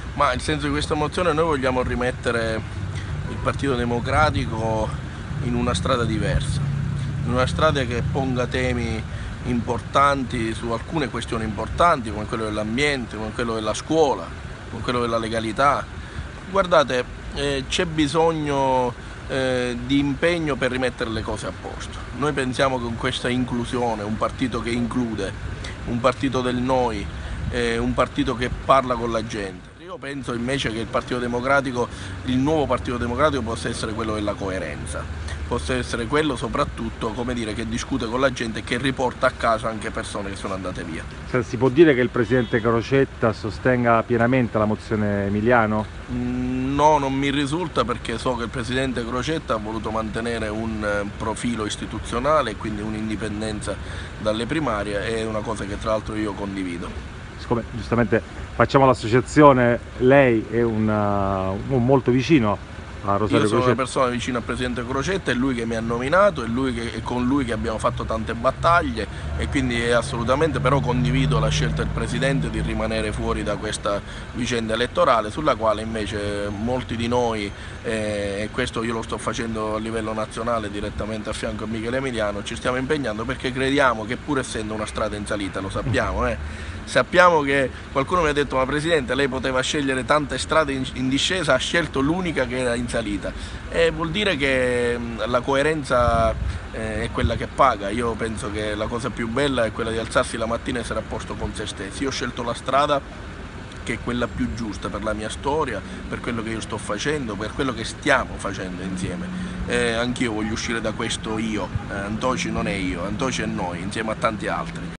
Ma il senso di questa mozione, noi vogliamo rimettere il Partito Democratico in una strada diversa, in una strada che ponga temi importanti su alcune questioni importanti come quello dell'ambiente, come quello della scuola, come quello della legalità. Guardate, c'è bisogno di impegno per rimettere le cose a posto. Noi pensiamo che con questa inclusione, un partito che include, un partito del noi, un partito che parla con la gente. Io penso invece che il Partito Democratico, il nuovo Partito Democratico possa essere quello della coerenza, possa essere quello soprattutto, come dire, che discute con la gente e che riporta a casa anche persone che sono andate via. Si può dire che il presidente Crocetta sostenga pienamente la mozione Emiliano? No, non mi risulta, perché so che il presidente Crocetta ha voluto mantenere un profilo istituzionale e quindi un'indipendenza dalle primarie, è una cosa che tra l'altro io condivido. Siccome giustamente facciamo l'associazione, lei è un molto vicino a Rosario Io sono una Crocetta. persona vicina al presidente Crocetta, è lui che mi ha nominato, è con lui che abbiamo fatto tante battaglie e quindi è assolutamente, però condivido la scelta del presidente di rimanere fuori da questa vicenda elettorale, sulla quale invece molti di noi, e questo io lo sto facendo a livello nazionale direttamente a fianco a Michele Emiliano, ci stiamo impegnando perché crediamo che, pur essendo una strada in salita, lo sappiamo, sappiamo che qualcuno mi ha detto: ma Presidente, lei poteva scegliere tante strade in discesa, ha scelto l'unica che era in salita, e vuol dire che la coerenza è quella che paga. Io penso che la cosa più bella è quella di alzarsi la mattina e essere a posto con se stessi. Io ho scelto la strada che è quella più giusta per la mia storia, per quello che io sto facendo, per quello che stiamo facendo insieme. Anch'io voglio uscire da questo io, Antoci non è io, Antoci è noi, insieme a tanti altri.